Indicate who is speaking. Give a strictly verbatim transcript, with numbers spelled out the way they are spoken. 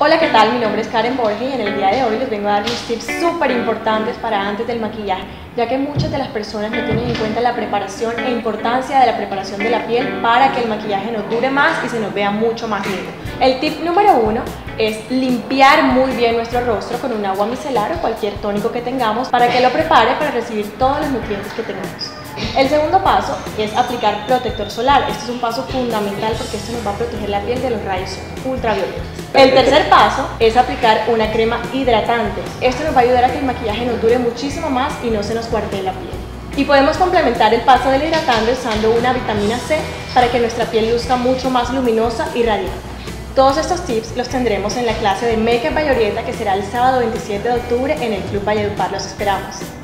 Speaker 1: Hola, ¿qué tal? Mi nombre es Karen Borges y en el día de hoy les vengo a dar unos tips súper importantes para antes del maquillaje, ya que muchas de las personas no tienen en cuenta la preparación e importancia de la preparación de la piel para que el maquillaje nos dure más y se nos vea mucho más lindo. El tip número uno es limpiar muy bien nuestro rostro con un agua micelar o cualquier tónico que tengamos para que lo prepare para recibir todos los nutrientes que tenemos. El segundo paso es aplicar protector solar. Este es un paso fundamental porque esto nos va a proteger la piel de los rayos ultravioletas. El tercer paso es aplicar una crema hidratante. Esto nos va a ayudar a que el maquillaje nos dure muchísimo más y no se nos cuartee la piel. Y podemos complementar el paso del hidratante usando una vitamina C para que nuestra piel luzca mucho más luminosa y radiante. Todos estos tips los tendremos en la clase de Makeup by Orieta, que será el sábado veintisiete de octubre en el Club Valledupar. Los esperamos.